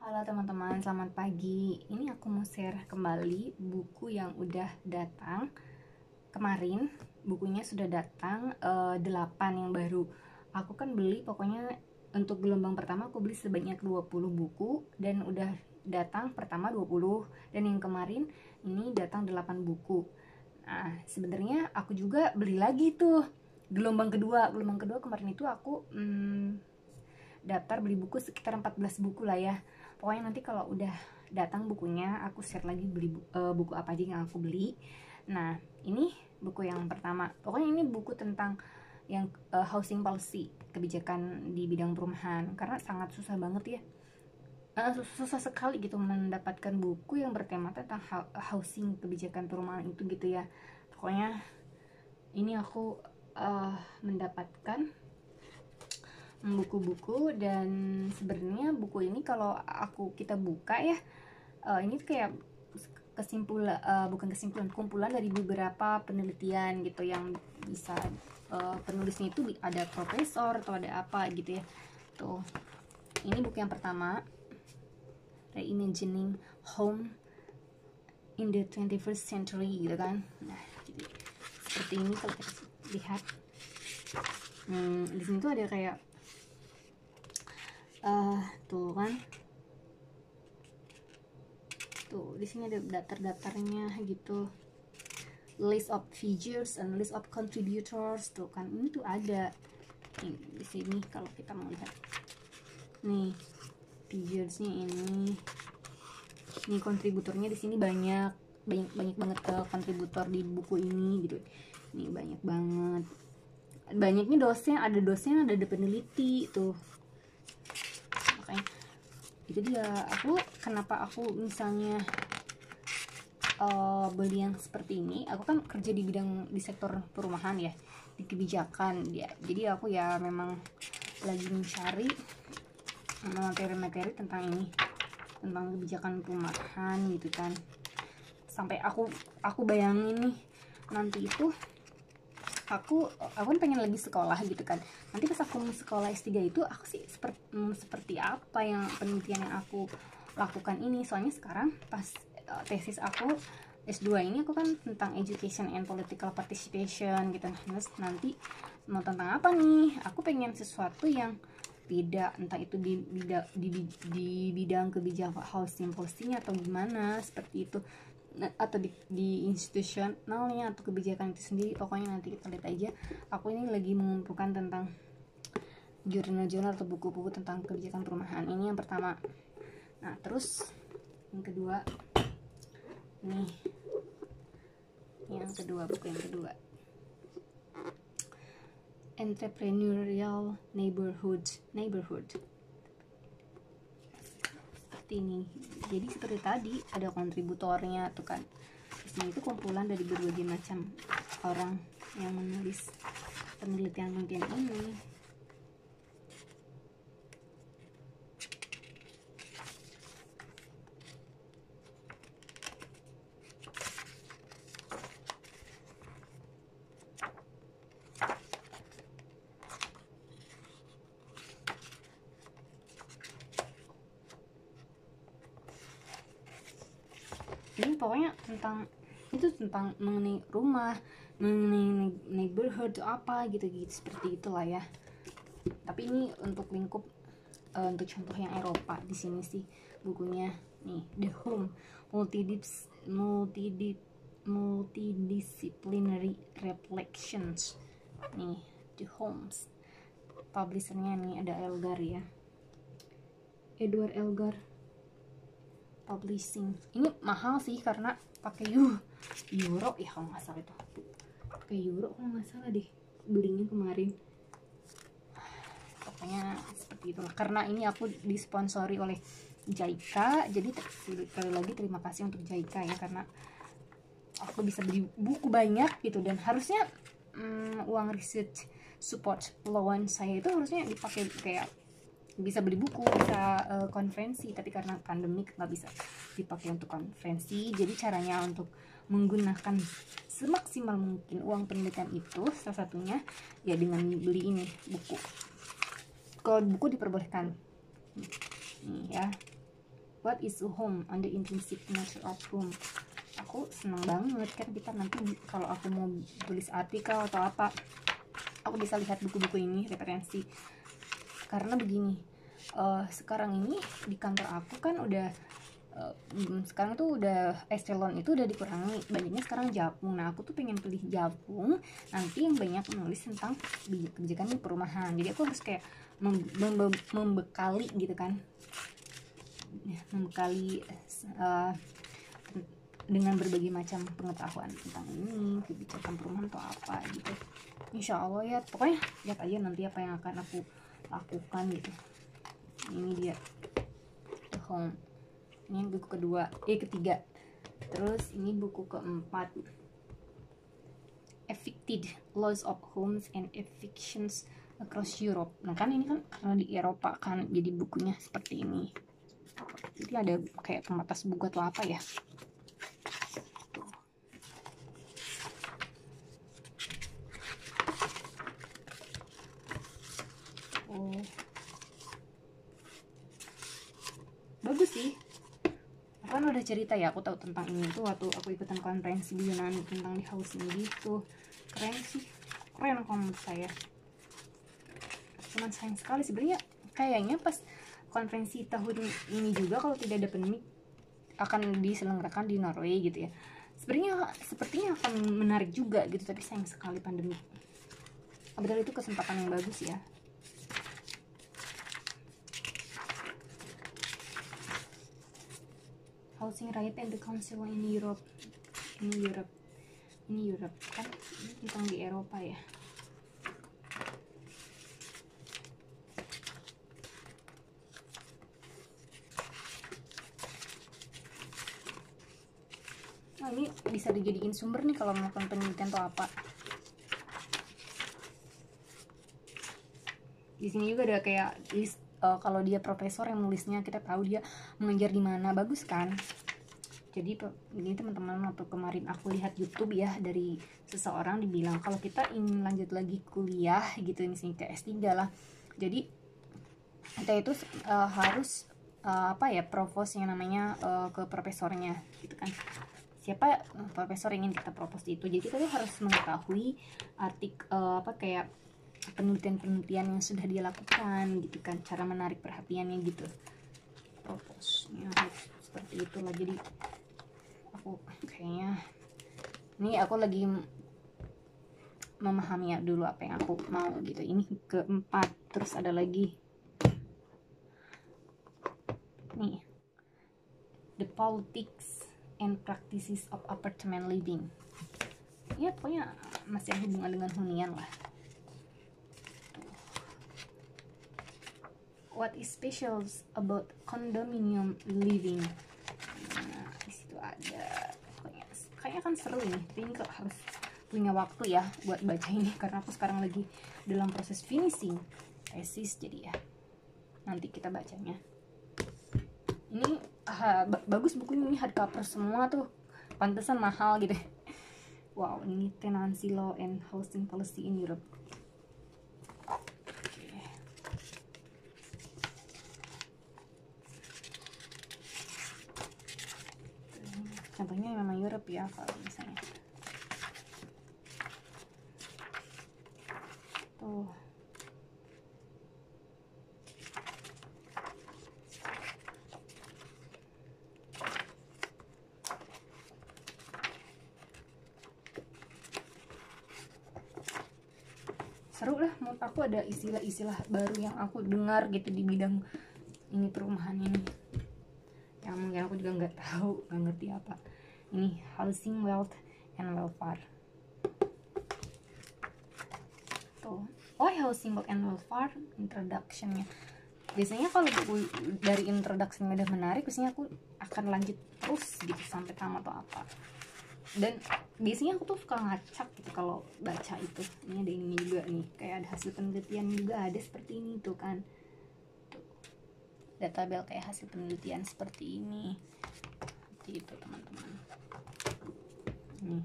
Halo teman-teman, selamat pagi. Ini aku mau share kembali buku yang udah datang kemarin. Bukunya sudah datang 8 yang baru. Aku kan beli pokoknya untuk gelombang pertama aku beli sebanyak 20 buku dan udah datang pertama 20 dan yang kemarin ini datang 8 buku. Nah, sebenarnya aku juga beli lagi tuh gelombang kedua. Gelombang kedua kemarin itu aku daftar beli buku sekitar 14 buku lah ya. Pokoknya nanti kalau udah datang bukunya aku share lagi beli buku apa aja yang aku beli. Nah, ini buku yang pertama. Pokoknya ini buku tentang yang housing policy, kebijakan di bidang perumahan, karena sangat susah banget ya. Susah sekali gitu mendapatkan buku yang bertema tentang housing, kebijakan perumahan itu gitu ya. Pokoknya ini aku mendapatkan buku-buku, dan sebenarnya buku ini kalau kita buka ya, ini kayak kesimpulan, bukan kesimpulan, kumpulan dari beberapa penelitian gitu yang bisa penulisnya itu ada profesor atau ada apa gitu ya. Tuh, ini buku yang pertama, Reimagining Home in the 21st Century gitu kan. Nah, jadi seperti ini kalau kita lihat. Di sini tuh ada kayak tuh kan, tuh di sini ada daftar-daftarnya gitu, list of figures and list of contributors tuh kan. Ini tuh ada nih di sini kalau kita mau lihat nih figuresnya, ini kontributornya di sini banyak banget kontributor di buku ini gitu. Ini banyak banget, banyaknya dosen, ada peneliti tuh. Itu dia, kenapa aku misalnya beli yang seperti ini. Aku kan kerja di sektor perumahan ya, di kebijakan ya. Jadi aku ya memang lagi mencari materi-materi tentang ini, tentang kebijakan perumahan gitu kan. Sampai aku bayangin nih, nanti itu aku kan pengen lagi sekolah gitu kan. Nanti pas aku mau sekolah S3 itu aku sih seperti apa yang penelitian yang aku lakukan ini. Soalnya sekarang pas tesis aku S2 ini aku kan tentang education and political participation gitu. Terus nanti mau tentang apa nih? Aku pengen sesuatu yang beda, entah itu di bidang kebijakan housing policy-nya atau gimana seperti itu, atau di institusionalnya atau kebijakan itu sendiri. Pokoknya nanti kita lihat aja. Aku ini lagi mengumpulkan tentang jurnal-jurnal atau buku-buku tentang kebijakan perumahan. Ini yang pertama. Nah, terus yang kedua nih, buku yang kedua, Entrepreneurial Neighborhood seperti ini. Jadi seperti tadi ada kontributornya tuh kan. Di sini itu kumpulan dari berbagai macam orang yang menulis penelitian ini. Ini pokoknya tentang mengenai rumah, mengenai neighborhood apa gitu seperti itulah ya. Tapi ini untuk lingkup untuk contoh yang Eropa. Di sini sih bukunya nih, The Home Multidisciplinary Reflections. Nih, The Homes. Publishernya nih ada Elgar ya, Edward Elgar Publishing. Ini mahal sih karena pakai euro ya kalau nggak salah, itu pakai euro kalau nggak salah deh belinya kemarin. Pokoknya seperti itulah. Karena ini aku disponsori oleh JICA, jadi sekali lagi terima kasih untuk JICA ya, karena aku bisa beli buku banyak gitu. Dan harusnya uang research support loan saya itu harusnya dipakai kayak bisa beli buku, bisa konferensi, tapi karena pandemik nggak bisa dipakai untuk konferensi. Jadi caranya untuk menggunakan semaksimal mungkin uang penelitian itu salah satunya ya dengan beli ini buku. Kalau buku diperbolehkan nih ya, What is a home and the intrinsic nature of home? Aku senang banget kan, kita nanti kalau aku mau tulis artikel atau apa, aku bisa lihat buku-buku ini referensi. Karena begini, sekarang ini di kantor aku kan udah sekarang tuh udah eselon itu udah dikurangi, banyaknya sekarang Japung. Nah aku tuh pengen pilih Japung nanti yang banyak menulis tentang kebijakan di perumahan, jadi aku harus kayak membekali gitu kan, membekali dengan berbagai macam pengetahuan tentang ini kebijakan perumahan atau apa gitu. Insya Allah ya, pokoknya lihat aja nanti apa yang akan aku lakukan gitu. Ini dia The Home, ini buku ketiga. Terus ini buku keempat, Evicted Laws of Homes and Evictions Across Europe. Nah kan ini kan karena di Eropa kan, jadi bukunya seperti ini. Jadi ada kayak pembatas buku atau apa ya. Oh, bagus sih. Kan udah cerita ya, aku tahu tentang ini tuh waktu aku ikutan konferensi di Yunani tentang di housing gitu. Keren sih, keren kalau menurut saya. Cuman sayang sekali sebenarnya, kayaknya pas konferensi tahun ini juga kalau tidak ada pandemi akan diselenggarakan di Norway gitu ya. Sepertinya akan menarik juga gitu, tapi sayang sekali pandemi. Padahal itu kesempatan yang bagus ya. Housing Right and the Council in Europe. Ini Europe kan, ini tentang di Eropa ya. Nah, ini bisa dijadiin sumber nih kalau melakukan penelitian atau apa. Di sini juga ada kayak list, kalau dia profesor yang nulisnya, kita tahu dia mengajar di mana, bagus kan. Jadi ini teman-teman, waktu kemarin aku lihat YouTube ya, dari seseorang dibilang kalau kita ingin lanjut lagi kuliah gitu, misalnya ke S3 lah, jadi kita itu harus propose yang namanya ke profesornya gitu kan. Siapa profesor yang ingin kita propose itu, jadi kita tuh harus mengetahui kayak penelitian-penelitian yang sudah dia lakukan gitu kan, cara menarik perhatiannya gitu. Propose-nya seperti itulah. Jadi aku kayaknya ini aku lagi memahami dulu apa yang aku mau gitu. Ini keempat. Terus ada lagi nih, The Politics and Practices of Apartment Living. Ya pokoknya masih ada hubungan dengan hunian lah. What is special about condominium living? Nah, di situ ada, kayaknya kan seru ini, tapi ini harus punya waktu ya buat baca ini, karena aku sekarang lagi dalam proses finishing tesis, jadi ya nanti kita bacanya. Ini bagus bukunya, ini hardcover semua tuh, pantesan mahal gitu. Wow, ini Tenancy Law and Housing Policy in Europe. Contohnya memang Europe ya, kalau misalnya tuh. Seru lah menurut aku, ada istilah-istilah baru yang aku dengar gitu di bidang ini, perumahan ini, yang mungkin aku juga nggak tahu, nggak ngerti apa. Ini Housing, Wealth and Welfare tuh. Oh, Housing, Wealth and Welfare introduction-nya. Biasanya kalau buku dari introduction udah menarik, biasanya aku akan lanjut terus gitu sampai tamat atau apa. Dan biasanya aku tuh suka ngacak gitu kalau baca itu. Ini ada ini juga nih, kayak ada hasil penelitian juga, ada seperti ini tuh kan, tuh, databel kayak hasil penelitian seperti ini. Seperti itu teman-teman. Nih.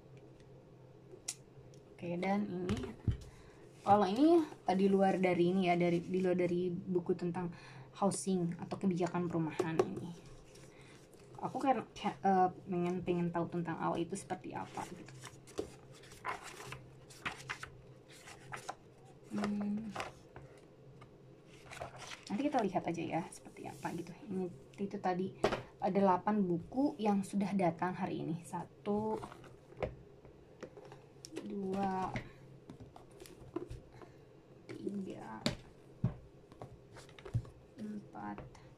Oke, dan ini kalau ini di luar dari ini ya, di luar dari buku tentang housing atau kebijakan perumahan ini. aku kan pengen tahu tentang AO itu seperti apa gitu. Nanti kita lihat aja ya seperti apa gitu. Ini itu tadi ada 8 buku yang sudah datang hari ini. 1 2 3 4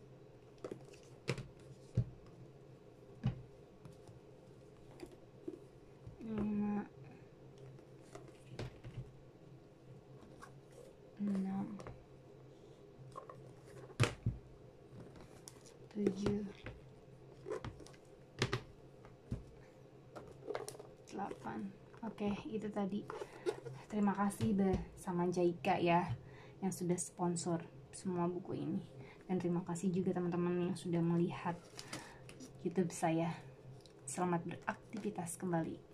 5 6 7 8. Oke, itu tadi. Terima kasih bersama Jaika ya yang sudah sponsor semua buku ini. Dan terima kasih juga teman-teman yang sudah melihat YouTube saya. Selamat beraktivitas kembali.